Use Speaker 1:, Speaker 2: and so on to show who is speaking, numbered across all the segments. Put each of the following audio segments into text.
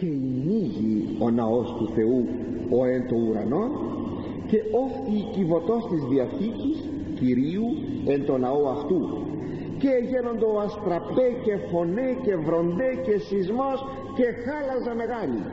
Speaker 1: και ανοίγει ο ναός του Θεού ο εν το ουρανό, και όφθη η κυβωτός της Διαθήκης Κυρίου εν το ναό αυτού, και γένοντο αστραπέ και φωνέ και βροντέ και σεισμός και χάλαζα μεγάλη.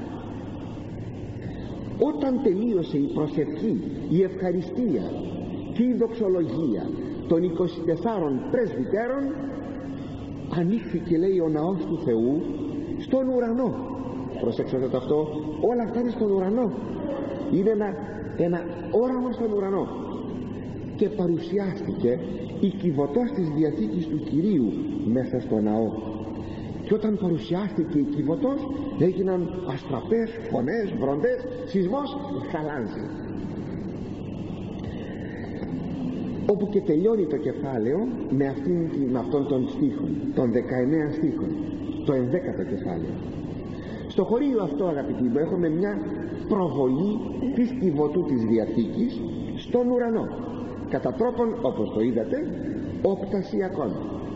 Speaker 1: Όταν τελείωσε η προσευχή, η ευχαριστία και η δοξολογία των 24 πρεσβυτέρων, ανοίχθηκε, λέει, ο ναός του Θεού στον ουρανό. Προσέξτε το αυτό, όλα αυτά είναι στον ουρανό, είναι ένα όραμα στον ουρανό, και παρουσιάστηκε η κυβωτός της Διαθήκης του Κυρίου μέσα στο ναό. Και όταν παρουσιάστηκε η κυβωτός, έγιναν αστραπές, φωνές, βροντές, σεισμός, χαλάζει. Όπου και τελειώνει το κεφάλαιο με αυτόν τον στίχο, των 19 στίχων, το 11ο κεφάλαιο. Στο χωρίο αυτό, αγαπητοί μου, έχουμε μια προβολή της κυβωτού της Διαθήκης στον ουρανό, κατά τρόπον, όπως το είδατε, οπτασιακόν.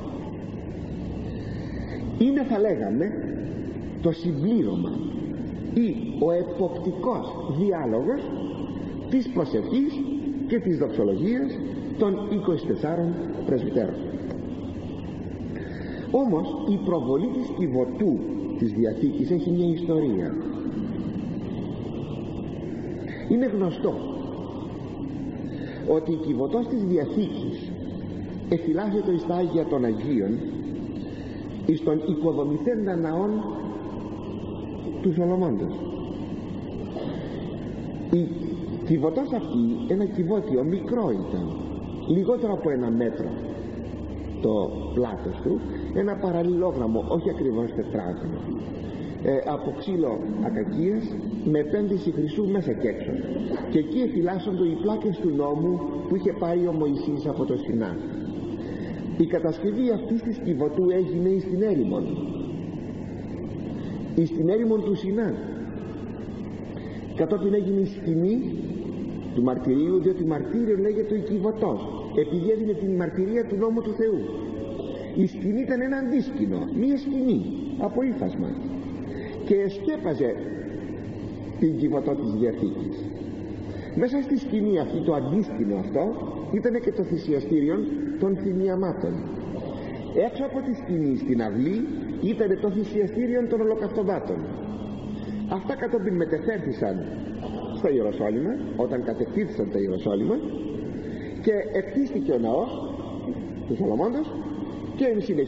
Speaker 1: Είναι, θα λέγαμε, το συμπλήρωμα ή ο εποπτικός διάλογος της προσευχής και της δοξολογίας των 24 πρεσβυτέρων. Όμως η προβολή της κυβωτού της Διαθήκης έχει μια ιστορία. Είναι γνωστό ότι η κυβωτός της Διαθήκης εφυλάσσεται εις τα Άγια των Αγίων εις των οικοδομηθέντα ναών του Σολομώντος. Η κυβωτός αυτή, ένα κυβότιο μικρό ήταν, λιγότερο από 1 μέτρο το πλάτος του, ένα παραλληλόγραμμο, όχι ακριβώς τετράγωνο, από ξύλο ακακίας με επένδυση χρυσού μέσα και έξω, και εκεί εφυλάσσονται οι πλάκες του νόμου που είχε πάρει ο Μωυσής από το Σινά. Η κατασκευή αυτής της κυβωτού έγινε στην έρημον, στην έρημον του Σινά. Κατόπιν έγινε η σκηνή του μαρτυρίου, διότι μαρτύριο λέγεται η κυβωτός, επειδή έδινε την μαρτυρία του νόμου του Θεού. Η σκηνή ήταν ένα αντίσκηνο, μία σκηνή από ύφασμα, και σκέπαζε την κυβωτό της Διαθήκης. Μέσα στη σκηνή αυτή, το αντίσκηνο αυτό, ήταν και το θυσιαστήριο των θυμιαμάτων. Έξω από τη σκηνή, στην αυλή, ήταν το θυσιαστήριο των ολοκαυτωμάτων. Αυτά κατόπιν μετεφέρθησαν στο Ιεροσόλυμα, όταν κατευθύνθησαν τα Ιεροσόλυμα, και εκτίστηκε ο ναός του Σολομώντος, και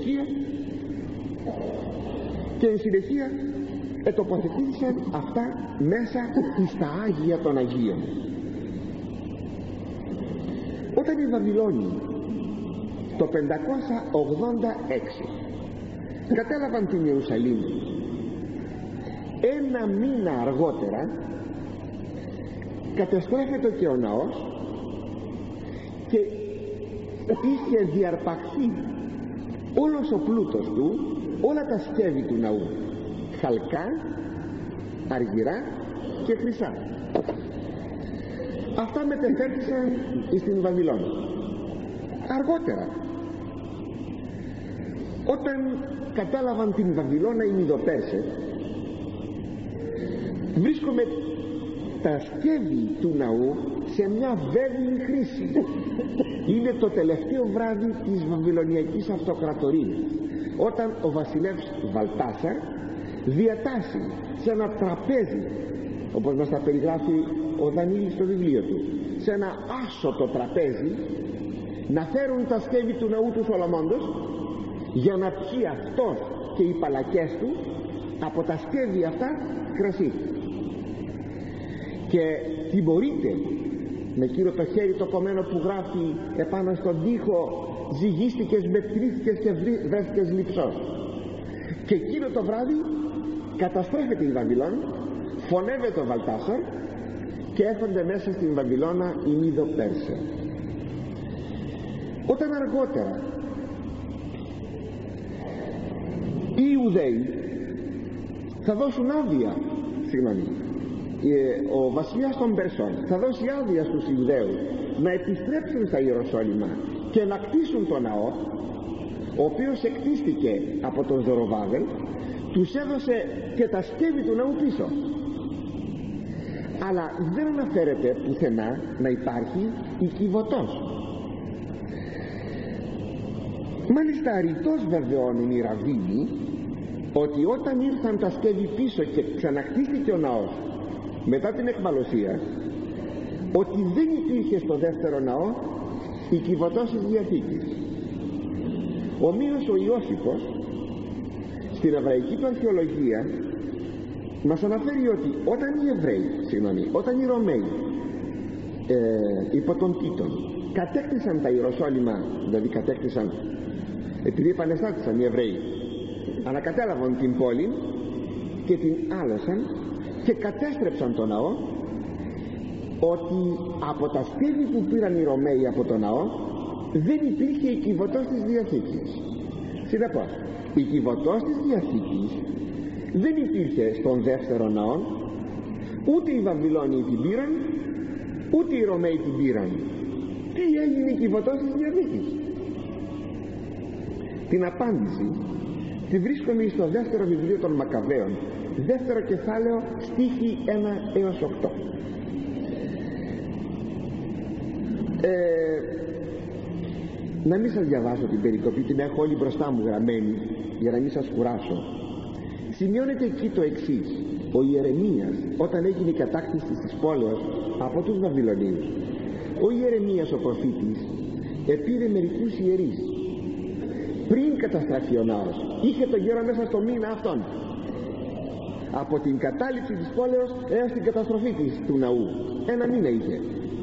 Speaker 1: εν συνεχεία ετοποθετήθησαν αυτά μέσα στα Άγια των Αγίων. Όταν οι Βαβυλώνοι το 586 κατέλαβαν την Ιερουσαλήμ, 1 μήνα αργότερα καταστρέφεται και ο ναός, και είχε διαρπαχθεί όλος ο πλούτος του, όλα τα σκεύη του ναού, χαλκά, αργυρά και χρυσά. Αυτά μετεφέρθησαν στην Βαβυλώνα. Αργότερα, όταν κατάλαβαν την Βαβυλώνα οι Μηδοπέρσες, βρίσκουμε τα σκεύη του ναού σε μια βέβαιη χρήση. Είναι το τελευταίο βράδυ της Βαβυλωνιακής Αυτοκρατορίας, όταν ο βασιλεύς Βαλτάσαρ διατάσσει σε ένα τραπέζι, όπως μας τα περιγράφει ο Δανίλης στο βιβλίο του, σε ένα άσωτο τραπέζι, να φέρουν τα σκεύη του ναού του Σολομώντος, για να πιει αυτός και οι παλακές του από τα σκεύη αυτά κρασί. Και τιμωρείται με εκείνο το χέρι το κομμένο που γράφει επάνω στον τοίχο, ζυγίστηκες, μετρήθηκες και βρέθηκες λειψός. Και εκείνο το βράδυ καταστρέφεται η Βαβυλών, φωνεύεται ο Βαλτάσαρ, και έρχονται μέσα στην Βαβυλώνα οι Μηδοπέρσες. Όταν αργότερα οι Ιουδαίοι θα δώσουν άδεια, ο βασιλιάς των Περσών θα δώσει άδεια στους Ιουδαίους να επιστρέψουν στα Ιεροσόλυμα και να κτίσουν τον ναό, ο οποίος εκτίστηκε από τον Ζοροβάβελ, τους έδωσε και τα σκεύη του ναού πίσω, αλλά δεν αναφέρεται πουθενά να υπάρχει η Κιβωτός. Μάλιστα ρητός βεβαιώνουν οι ραβίνοι ότι όταν ήρθαν τα σκεύη πίσω και ξαναχτίστηκε ο ναός μετά την εκμαλωσία, ότι δεν υπήρχε στο δεύτερο ναό η Κιβωτός της Διαθήκης. Ομοίως ο Ιώσυπος στην εβραϊκή του αρχαιολογία μας αναφέρει ότι όταν οι Ρωμαίοι υπό τον Τίτον κατέκτησαν τα Ιεροσόλυμα, δηλαδή κατέκτησαν, επειδή επανεστάτησαν οι Εβραίοι, ανακατέλαβαν την πόλη και την άλωσαν και κατέστρεψαν το ναό, ότι από τα σκεύη που πήραν οι Ρωμαίοι από το ναό δεν υπήρχε η Κιβωτός της Διαθήκης. Συνεπώς η Κιβωτός της Διαθήκης δεν υπήρχε στον δεύτερο ναό, ούτε οι Βαβυλώνιοι την πήραν, ούτε οι Ρωμαίοι την πήραν. Τι έγινε η Κιβωτός της Διαθήκης? Την απάντηση τη βρίσκουμε στο δεύτερο βιβλίο των Μακαβαίων, δεύτερο κεφάλαιο, στίχοι 1 έως 8. Να μην σας διαβάσω την περικοπή, την έχω όλη μπροστά μου γραμμένη για να μην σας κουράσω. Σημειώνεται εκεί το εξής: ο Ιερεμίας, όταν έγινε η κατάκτηση της πόλεως από τους Βαβυλωνίους, ο Ιερεμίας ο προφήτης επήρε μερικούς ιερείς πριν καταστραφεί ο ναός. Είχε τον καιρό μέσα στο μήνα αυτόν, από την κατάληψη της πόλεως έως την καταστροφή του ναού, ένα μήνα είχε.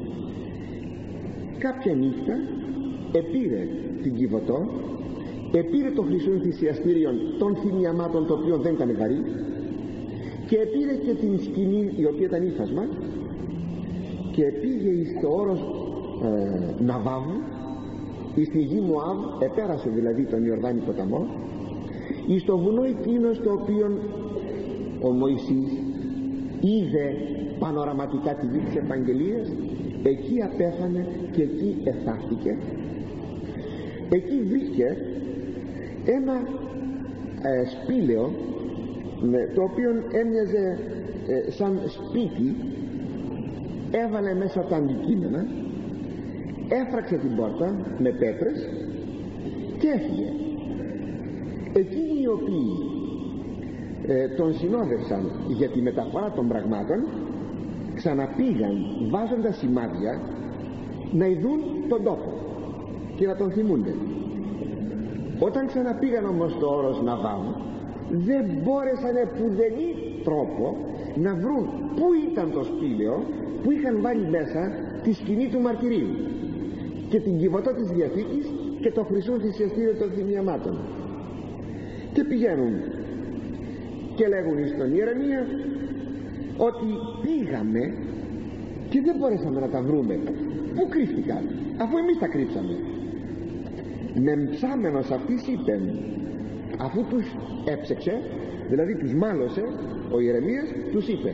Speaker 1: Κάποια νύχτα επήρε την Κιβωτό, επήρε το χρυσό θυσιαστήριο των θυμιαμάτων, το οποίο δεν ήταν βαρύ, και επήρε και την σκηνή η οποία ήταν ύφασμα, και πήγε στο όρος Ναβάβου, στη γη Μωάβ, επέρασε δηλαδή τον Ιορδάνη ποταμό, στο βουνό εκείνο στο οποίο ο Μωυσής είδε πανοραματικά τη γη της Ευαγγελίας. Εκεί απέθανε και εκεί εθάθηκε. Εκεί βρήκε ένα σπήλαιο, το οποίο έμοιαζε σαν σπίτι. Έβαλε μέσα τα αντικείμενα, έφραξε την πόρτα με πέτρες και έφυγε. Εκείνοι οι οποίοι τον συνόδευσαν για τη μεταφορά των πραγμάτων ξαναπήγαν βάζοντας σημάδια να ειδούν τον τόπο και να τον θυμούνται. Όταν ξαναπήγαν όμως στο όρος Ναβάμ, δεν μπόρεσαν πουδενή τρόπο να βρουν πού ήταν το σπήλαιο που είχαν βάλει μέσα τη σκηνή του μαρτυρίου και την Κιβωτό της Διαθήκης και το χρυσό θυσιαστήριο των θυμιαμάτων. Και πηγαίνουν και λέγουν στον Ιερεμία ότι πήγαμε και δεν μπορέσαμε να τα βρούμε. Πού κρύφτηκαν, αφού εμείς τα κρύψαμε? Μεμψάμενος αυτής είπε, αφού τους έψεξε, δηλαδή τους μάλωσε, ο Ιερεμίας τους είπε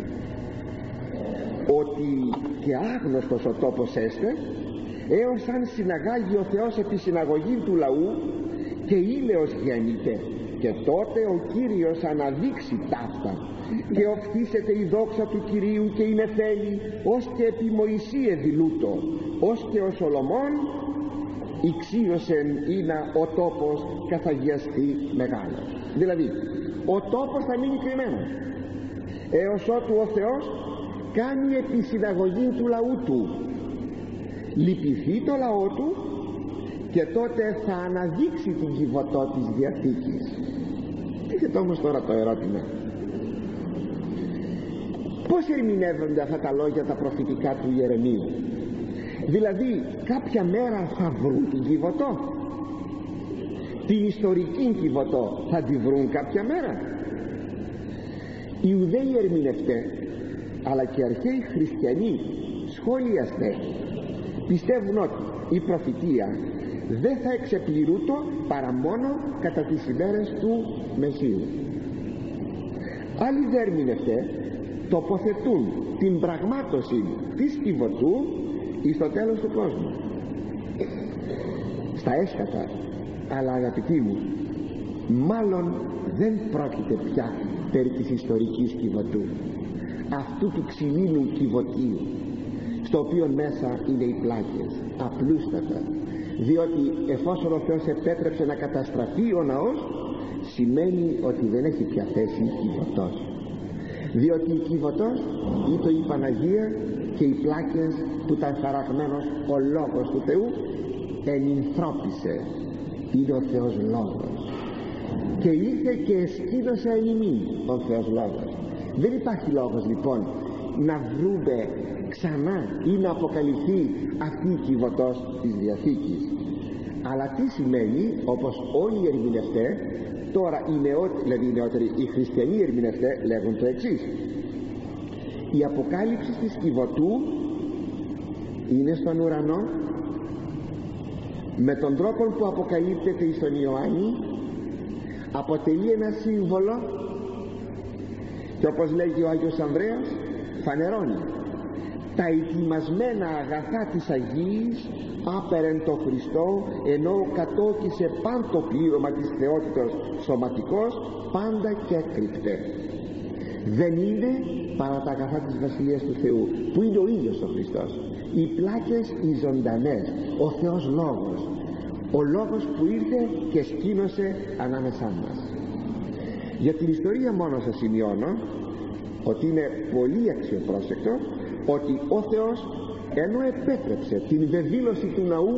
Speaker 1: ότι και άγνωστος ο τόπος έστε, έως αν συναγάγει ο Θεός επί συναγωγή του λαού και ήλαιος γέννηται, και τότε ο Κύριος αναδείξει ταύτα και οφθήσεται η δόξα του Κυρίου και η νεφέλη, ως και επί Μωυσή εδηλούτο, ως και ο Σολομών ηξίωσεν είναι ο τόπος καθαγιαστεί μεγάλος. Δηλαδή ο τόπος θα μείνει κρυμμένος έως ότου ο Θεός κάνει επί συναγωγή του λαού του, λυπηθεί το λαό του, και τότε θα αναδείξει την Κιβωτό της Διαθήκης. Τίθεται όμως τώρα το ερώτημα: πώς ερμηνεύονται αυτά τα λόγια τα προφητικά του Ιερεμίου? Δηλαδή κάποια μέρα θα βρουν την Κιβωτό, την ιστορική Κιβωτό θα τη βρουν κάποια μέρα? Οι Ιουδαίοι ερμηνευτές αλλά και αρχαίοι χριστιανοί σχολιαστές πιστεύουν ότι η προφητεία δεν θα εξεπληρούτο παρά μόνο κατά τις ημέρες του Μεσσίου. Άλλοι δε ερμηνευτές τοποθετούν την πραγμάτωση της Κιβωτού εις το τέλος του κόσμου. Στα έσχατα, αλλά αγαπητοί μου, μάλλον δεν πρόκειται πια περί της ιστορικής Κιβωτού, αυτού του ξυλίνου Κιβωτίου, στο οποίο μέσα είναι οι πλάκες, απλούστατα, διότι εφόσον ο Θεός επέτρεψε να καταστραφεί ο ναός, σημαίνει ότι δεν έχει πια θέση Κιβωτός, διότι η Κιβωτός ήτο η Παναγία και οι πλάκες που ήταν χαραγμένος ο Λόγος του Θεού ενυνθρώπισε, είναι ο Θεός Λόγος, και ήρθε και εσκήνωσε εν ημί ο Θεός Λόγος. Δεν υπάρχει λόγος λοιπόν να βρούμε ξανά ή να αποκαλυφθεί αυτή η Κιβωτός της Διαθήκης. Αλλά τι σημαίνει, όπως όλοι οι ερμηνευτές τώρα, δηλαδή οι νεότεροι, οι χριστιανοί ερμηνευτές λέγουν το εξής: η αποκάλυψη της Κιβωτού είναι στον ουρανό, με τον τρόπο που αποκαλύπτεται στον Ιωάννη αποτελεί ένα σύμβολο, και όπως λέγει ο Άγιος Ανδρέας, φανερώνει τα ετοιμασμένα αγαθά της Αγίας άπερεν το Χριστό, ενώ κατόκισε παν το πλήρωμα της θεότητος σωματικός, πάντα και έκρυπτε. Δεν είναι παρά τα αγαθά της Βασιλείας του Θεού, που είναι ο ίδιος ο Χριστός, οι πλάκες οι ζωντανές, ο Θεός Λόγος, ο Λόγος που ήρθε και σκήνωσε ανάμεσά μας. Για την ιστορία μόνο σας σημειώνω ότι είναι πολύ αξιοπρόσεκτο ότι ο Θεός, ενώ επέτρεψε την βεβήλωση του ναού,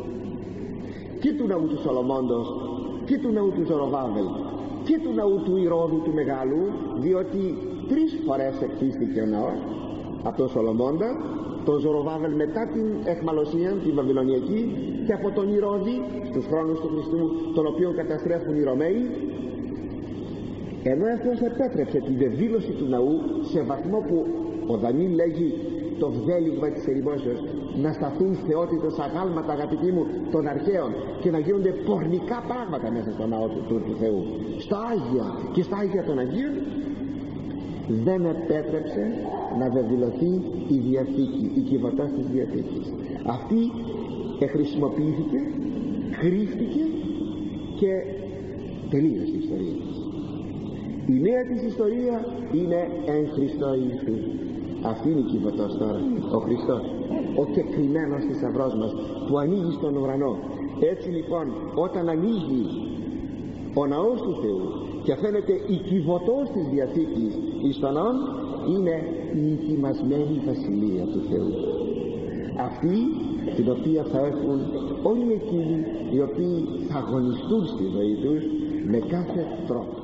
Speaker 1: και του ναού του Σολομώντος και του ναού του Ζοροβάβελ και του ναού του Ηρώδου του Μεγάλου, διότι 3 φορές εκτίστηκε ο ναός, από τον Σολομώντα, τον Ζοροβάβελ μετά την εχμαλωσία την Βαβυλωνιακή, και από τον Ηρώδη στους χρόνους του Χριστού, τον οποίο καταστρέφουν οι Ρωμαίοι. Ενώ αυτός επέτρεψε την βεβήλωση του ναού σε βαθμό που ο Δανίλ λέγει το βδέλιγμα της ερημόσεως, να σταθούν θεότητες αγάλματα, αγαπητοί μου, των αρχαίων, και να γίνονται πορνικά πράγματα μέσα στο ναό του Θεού, στα Άγια και στα Άγια των Αγίων, δεν επέτρεψε να βεβηλωθεί η Διαθήκη, η Κιβωτός της Διαθήκης. Αυτή χρησιμοποιήθηκε, κρύφτηκε και τελείωσε η ιστορία της. Η νέα της ιστορία είναι εν Χριστώ Ιησού. Αυτή είναι η Κιβωτός τώρα, ο Χριστός, ο κεκριμένος θησαυρός μας, που ανοίγει στον ουρανό. Έτσι λοιπόν, όταν ανοίγει ο ναός του Θεού και φαίνεται η Κιβωτός της Διαθήκης εις τον ναόν, είναι η ετοιμασμένη Βασιλεία του Θεού, αυτή την οποία θα έχουν όλοι εκείνοι οι οποίοι θα αγωνιστούν στη ζωή τους με κάθε τρόπο.